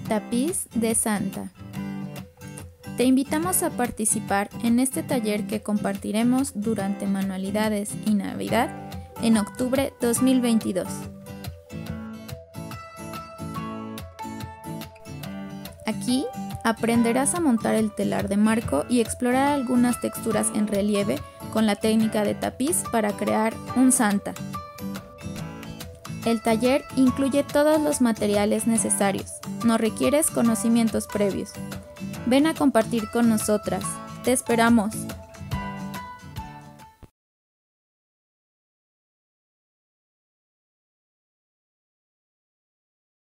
Tapiz de Santa. Te invitamos a participar en este taller que compartiremos durante Manualidades y Navidad en octubre 2022. Aquí aprenderás a montar el telar de marco y explorar algunas texturas en relieve con la técnica de tapiz para crear un Santa. El taller incluye todos los materiales necesarios, no requieres conocimientos previos. Ven a compartir con nosotras, te esperamos.